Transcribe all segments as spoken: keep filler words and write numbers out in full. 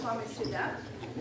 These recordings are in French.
Bonsoir, messieurs, dames.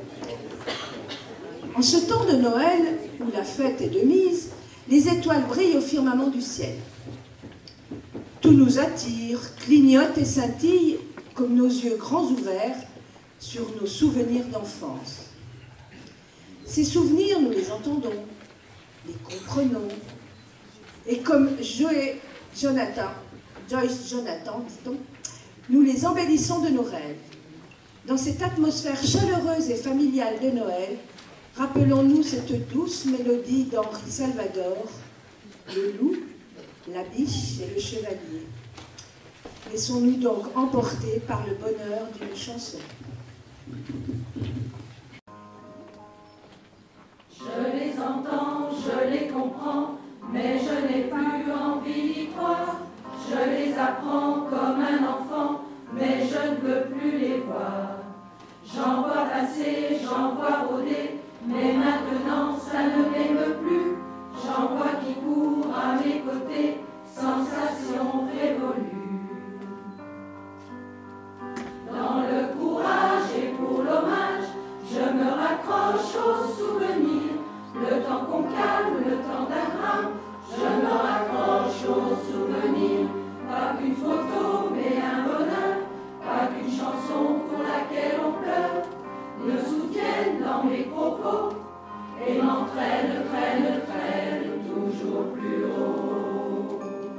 En ce temps de Noël, où la fête est de mise, les étoiles brillent au firmament du ciel. Tout nous attire, clignote et scintille comme nos yeux grands ouverts sur nos souvenirs d'enfance. Ces souvenirs, nous les entendons, les comprenons, et comme Joe Jonathan, Joyce Jonathan, dit-on, nous les embellissons de nos rêves. Dans cette atmosphère chaleureuse et familiale de Noël, rappelons-nous cette douce mélodie d'Henri Salvador, le loup, la biche et le chevalier. Laissons-nous donc emporter par le bonheur d'une chanson. Je les entends, je les comprends, mais je n'ai plus envie d'y croire. Je les apprends comme un enfant, mais je ne veux plus les voir. J'en vois passer, j'en vois rôder, mais maintenant ça ne m'aime plus. J'en vois qui courent à mes côtés, sensation révolue. Dans le courage et pour l'hommage, je me raccroche aux souvenirs. Le temps qu'on calme, le temps d'un drame, je me raccroche aux souvenirs. Pas qu'une photo, mais un bonheur, pas qu'une chanson pour laquelle on pleure, me soutiennent dans mes propos et m'entraînent, traînent, traînent toujours plus haut.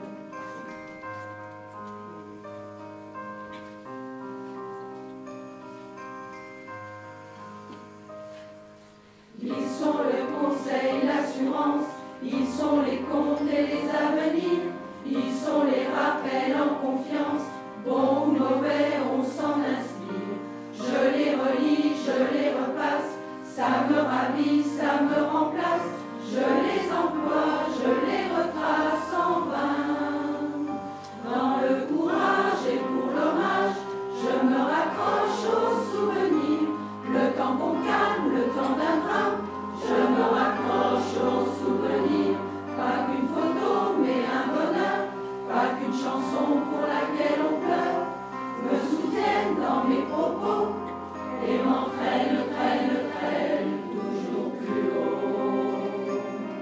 Ils sont le conseil, l'assurance, ils sont les comptes et les avenirs, ils sont les rappels en confiance, bons ou mauvais, on s'en inspire. Je les relis, je les repasse, ça me ravit, ça me remplace, je les emploie, je les retrace en vain. Dans le courage et pour l'hommage, je me raccroche aux souvenirs. Le temps qu'on calme, le temps d'un drame, je me raccroche aux souvenirs. Pas qu'une photo, mais un bonheur, pas qu'une chanson pour laquelle on pleure, me soutiennent dans mes propos et m'entraînent, traînent, traînent toujours plus haut.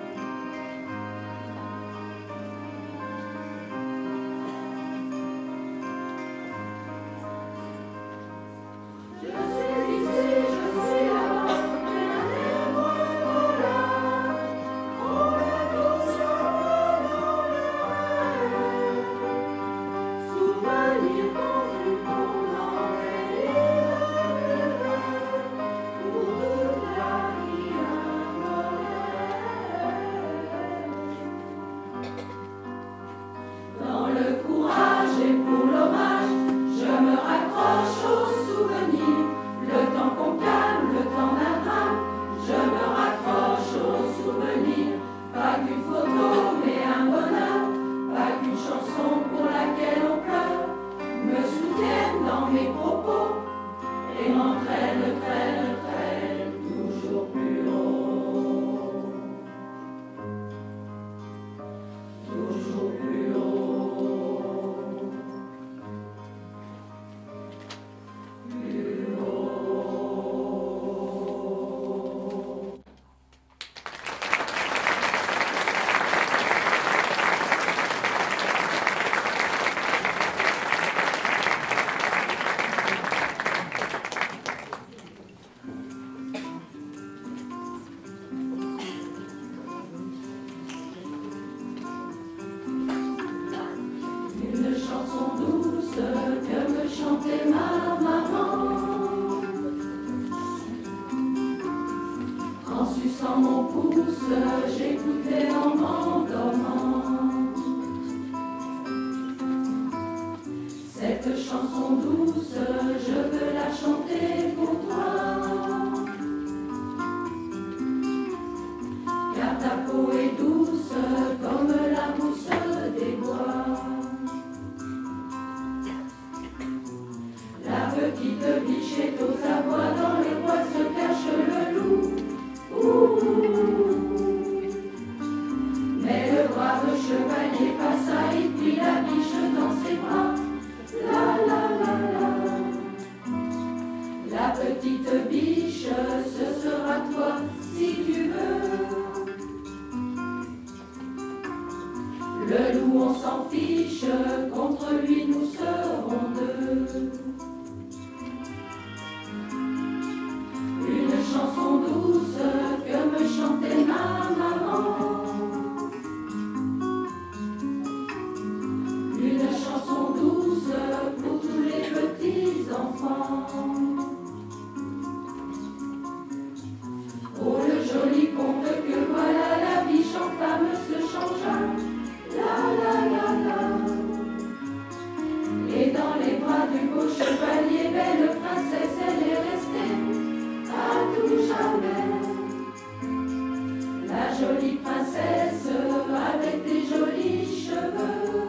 Je suis ici, je suis là-bas, mais moi voilà. On est tous dans le rêve. Souvenirs confluents dans les livres pour toute la vie un modèle. Dans le courage et pour l'hommage, je me raccroche aux souvenirs. Le temps qu'on calme, le temps d'un drame, je me raccroche aux souvenirs. Pas qu'une photo, mais un bonheur, pas qu'une chanson pour laquelle on pleure, me soutiennent dans mes propos et m'entraînent, traînent, traînent toujours plus haut. Toujours plus haut. Plus haut. Une chanson douce que me chantait ma maman en suçant mon pouce, j'écoutais en m'endormant. Cette chanson douce, je veux la chanter pour toi, car ta peau est douce comme la mousse des bois. La petite biche est aux abois, dans les bois se cache le loup. Ouh. Mais le brave chevalier passa et prit la biche dans ses bras. La la la la. La petite petite biche, ce sera toi si tu veux. Le loup on s'en fiche, contre lui nous serons deux. Une chanson douce que me chantait ma maman. Une chanson douce pour tous les petits enfants. Oh le joli conte que voilà, la biche en femme se changea. La la la la. Et dans les bras du beau chevalier, belle princesse, elle est restée à tout jamais. La jolie princesse avec des jolis cheveux.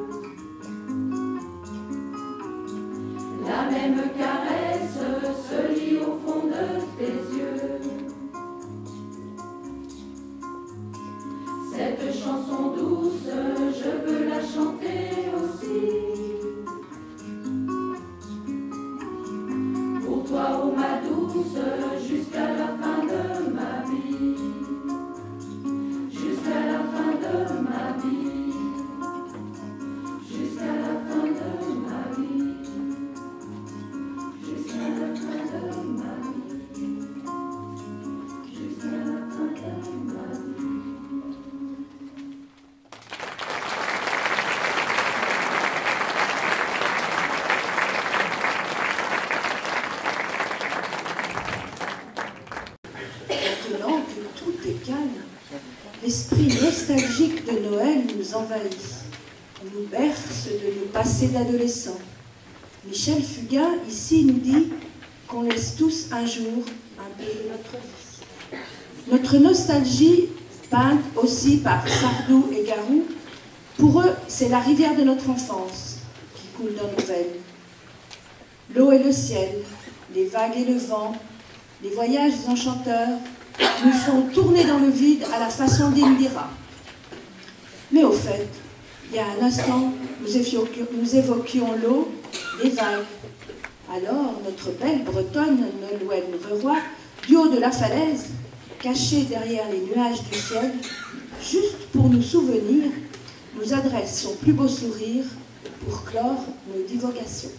La même caresse se lit au fond de tes yeux. Cette chanson douce, je veux la chanter aussi. Pour toi, oh ma douce, jusqu'à la fin de ma vie. Jusqu'à la fin de ma vie. Jusqu'à la fin de ma vie. Jusqu'à la fin de ma vie. Jusqu'à la fin de ma vie. Maintenant que tout est calme, l'esprit nostalgique de Noël nous envahit, nous berce de nos passés d'adolescents. Michel Fugain, ici, nous dit qu'on laisse tous un jour un peu de notre vie. Notre nostalgie, peinte aussi par Sardou et Garou, pour eux, c'est la rivière de notre enfance qui coule dans nos veines. L'eau et le ciel, les vagues et le vent, les voyages enchanteurs nous font tourner dans le vide à la façon d'Indira. Mais au fait, il y a un instant, nous évoquions, nous évoquions l'eau, les vagues. Alors, notre belle Bretonne, Nolwenn Reroy, du haut de la falaise, cachée derrière les nuages du ciel, juste pour nous souvenir, nous adresse son plus beau sourire pour clore nos divagations.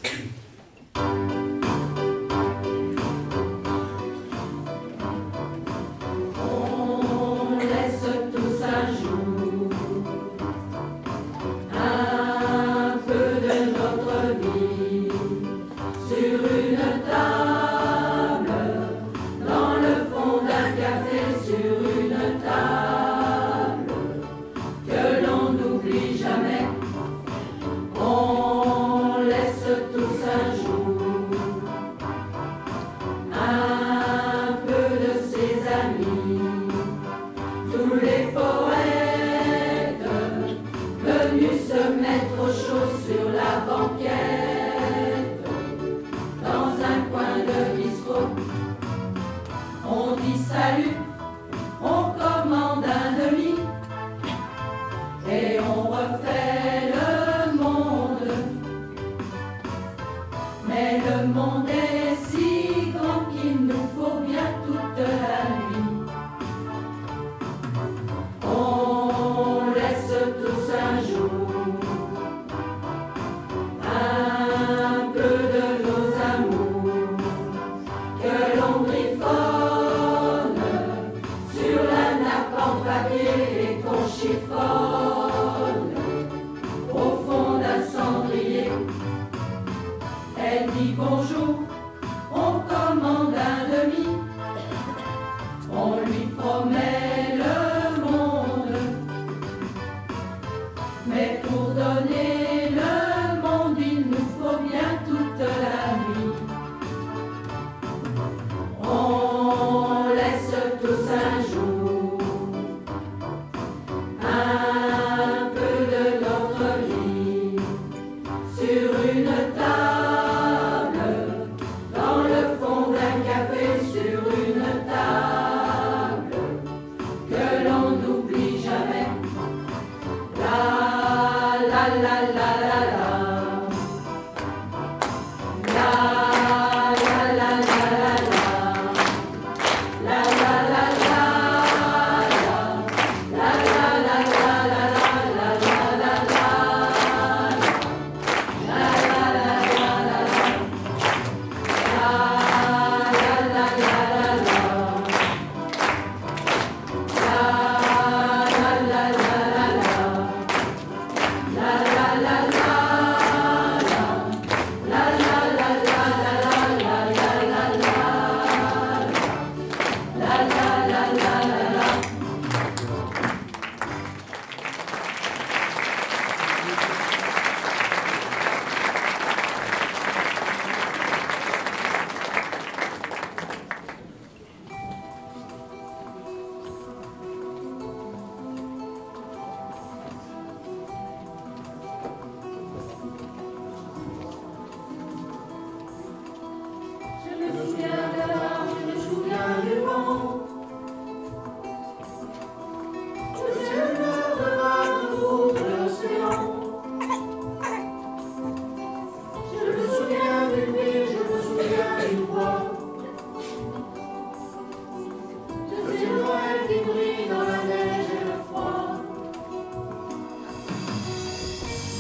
Salut, on commande un demi et on refait le monde. Mais le monde est si grand qu'il nous faut bien toute la nuit. On laisse tous un jour un peu de nos amours que l'on griffonne et qu'on chiffonne au fond d'un cendrier. Elle dit bonjour, on commande un demi, on lui promet le monde. Mais pour donner le monde, il nous faut bien toute la nuit. On laisse tous un jour la la la la la.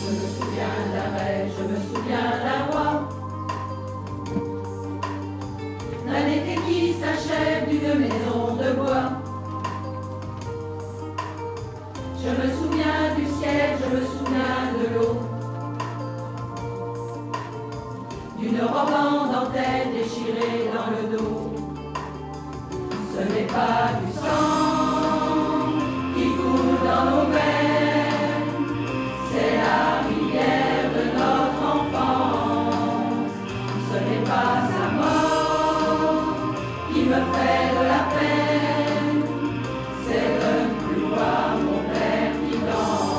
me souviens d'un rêve, je me souviens d'un roi, d'un été qui s'achève d'une maison de bois. Je me souviens du ciel, je me souviens de l'eau, d'une robe en dentelle déchirée dans le dos. Ce n'est pas du sang qui coule dans nos veines, c'est la rivière de notre enfance. Ce n'est pas sa mort qui me fait de la peine, c'est de ne plus voir mon père qui danse.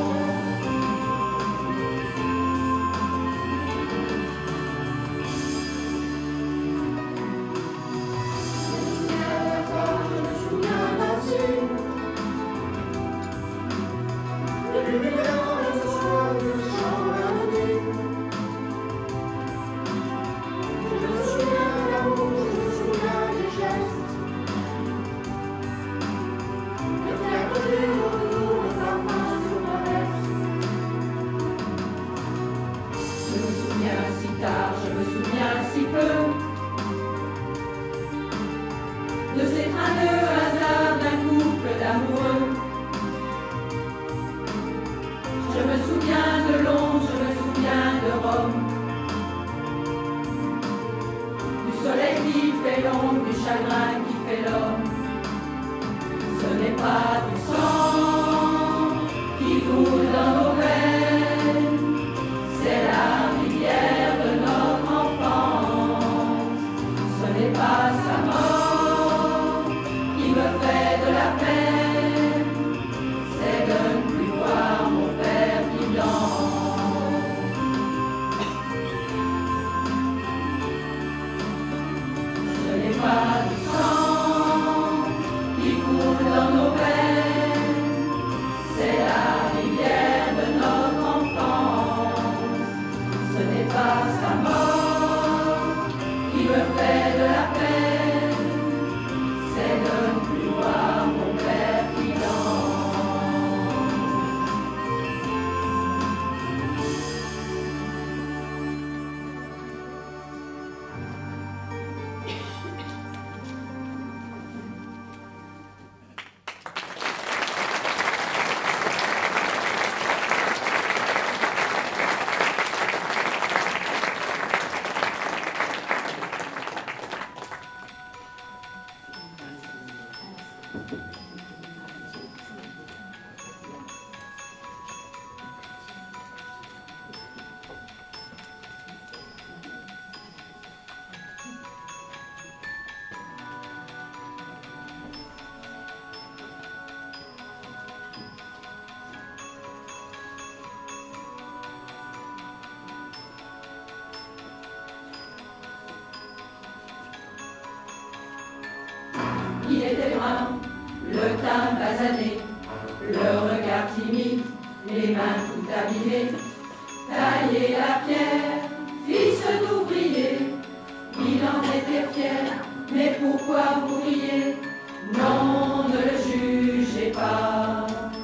Il était brun, le teint basané, le regard timide, les mains tout abîmées, taillé à pierre, fils d'ouvrier. Il en était fier, mais pourquoi vous riez? Non, ne le jugez pas,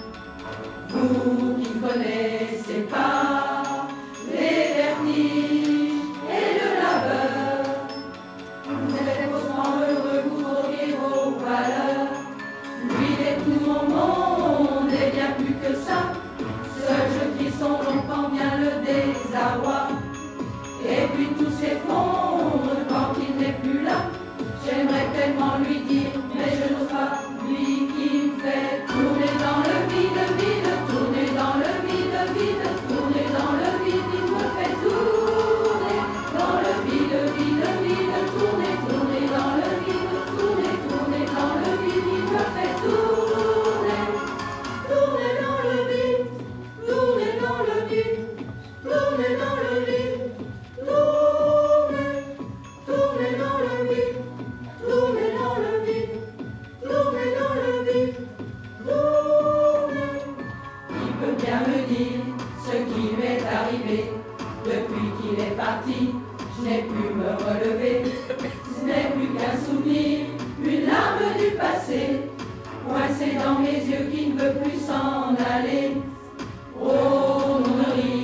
vous qui ne connaissez pas les vertiges et le labeur. Vous êtes faussement heureux, vous trouvez vos valeurs. Lui et tout mon monde est bien plus que ça. Seul je crie son nom quand vient le désarroi. Et puis tout s'effondre quand il n'est plus là. J'aimerais tellement lui dire, mais je n'ose pas. Lui qui me fait tourner dans le vide, vide, tourner dans le vide, vide, tourner dans le vide. Il me fait tourner dans le vide, vide, vide, tourner, tourner dans le vide, tourner, tourner dans le vide. Il me fait tourner, tourner dans le vide, tourner dans le vide, tourner dans le vide, tourner, tourner dans le vide, tourner dans le vide, tourner dans le vide, tourner. Il peut bien me dire ce qui lui est arrivé. Depuis qu'il est parti, je n'ai pu me relever. Ce n'est plus qu'un souvenir, une larme du passé, coincée dans mes yeux qui ne veut plus s'en aller. Oh, non, ne ris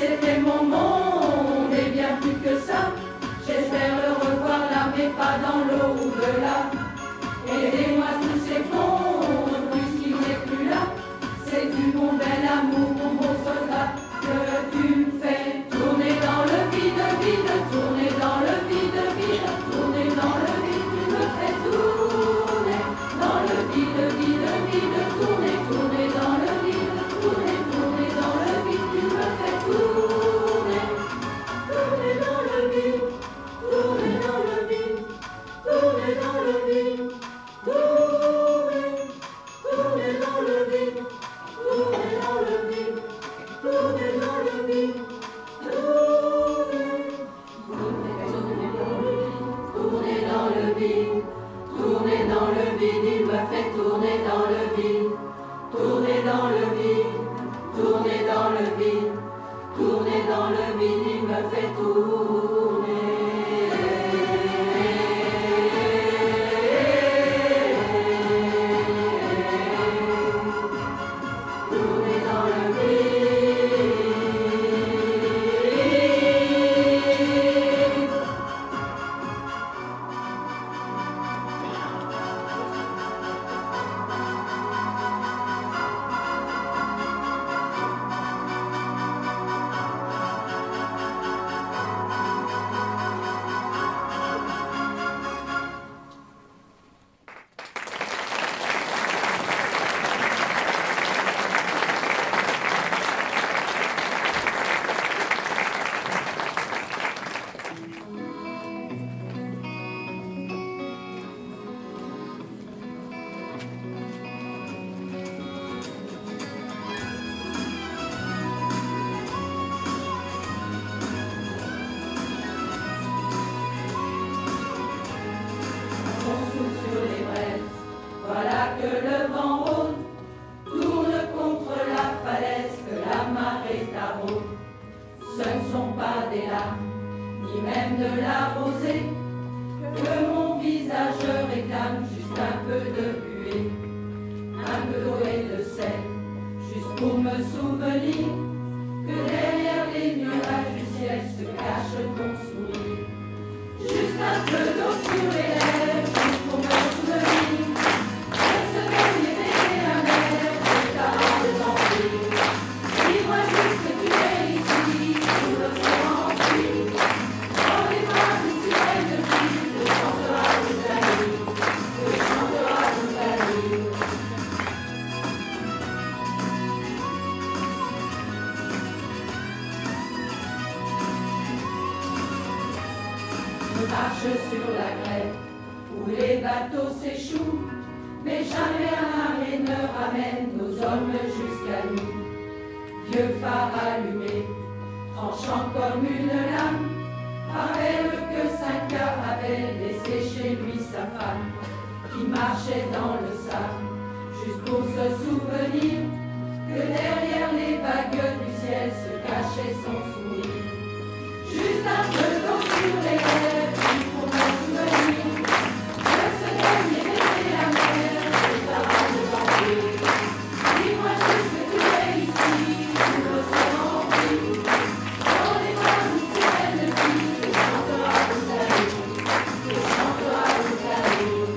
c'était mon monde et bien plus que ça. J'espère le revoir là, mais pas dans l'eau au-delà. Aidez-moi, tout s'effondre puisqu'il n'est plus là. C'est du bon bel amour, mon beau soldat, que tu me fais tourner dans le vide, vide, tourner dans le vide, vide, tourner dans le vide, tu me fais tourner dans le vide, vide, vide, tourner, tourner dans le vide, tourner, tourner dans le vide, tu me fais tourner, tourner dans le vide, tourner dans le vide, tourner dans le vide, tourner, tourner dans le vide, tourner dans le vide, tourner dans le vide, tourner dans le vide, tourner dans le vide, il me fait tourner dans le vide, tourner dans le vide, tourner dans le vide, tourner dans le vide, il me fait tourner. Tourner dans le vide. On souffle sur les braises, voilà que le vent rôde, tourne contre la falaise, que la marée taraude. Ce ne sont pas des larmes, ni même de la rosée, que mon visage réclame, juste un peu de buée, un peu d'eau et de sel, juste pour me souvenir que derrière les nuages du ciel se cache ton sourire. Juste un peu d'eau sur les lèvres, juste pour me souvenir de ce dernier baiser amer que t'as de t'enfuir. Dis-moi juste que tu es ici, sous l'océan enfui, dans les bras d'une sirène de vie, que chantera toute la nuit, que chantera toute la nuit. Je marche sur la grève où les bateaux s'échouent, mais jamais un marée ne ramène nos hommes jusqu'à nous. Vieux phare allumé, tranchant comme une lame, rappelle que Cinq-Cœurs avait laissé chez lui sa femme, qui marchait dans le sable, juste pour se souvenir que derrière les vagues du ciel se cachait son sourire. Juste un peu d'eau sur les lèvres, pour me souvenir de ce dernier baiser amer que t'as de t'enfuir. Dis-moi juste que tu es ici, sous l'océan enfui, dans les bras d'une sirène de vie, que chantera toute la nuit, que chantera toute la nuit.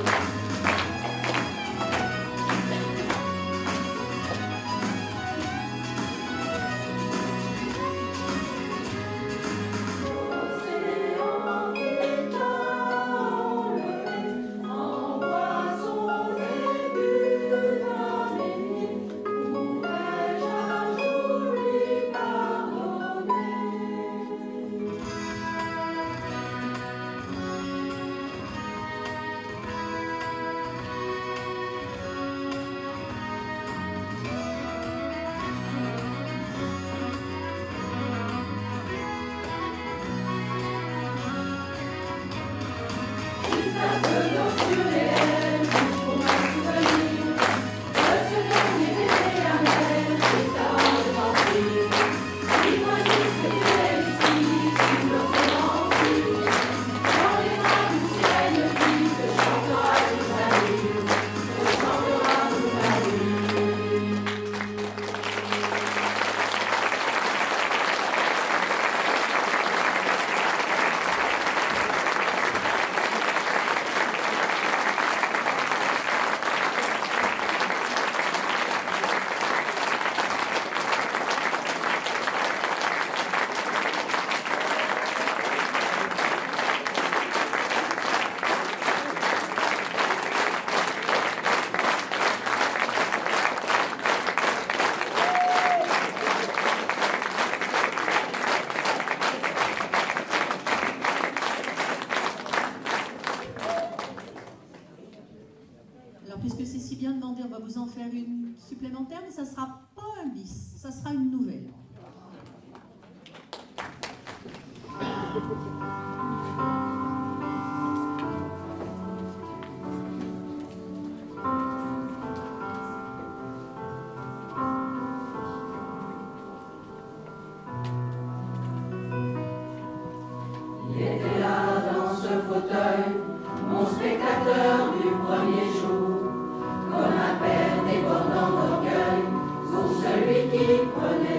était là dans ce fauteuil, mon spectateur du premier jour, comme un père débordant d'orgueil pour celui qui prenait